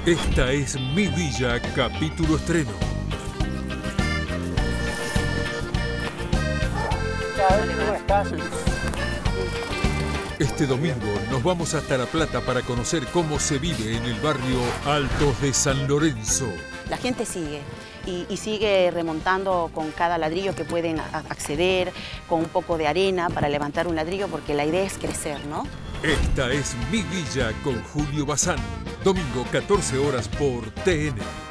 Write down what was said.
Esta es Mi Villa, capítulo estreno. ¿Cómo estás? Este domingo nos vamos hasta La Plata para conocer cómo se vive en el barrio Altos de San Lorenzo. La gente sigue y sigue remontando con cada ladrillo que pueden acceder, con un poco de arena para levantar un ladrillo, porque la idea es crecer, ¿no? Esta es Mi Villa con Julio Bazán. Domingo 14 horas por TN.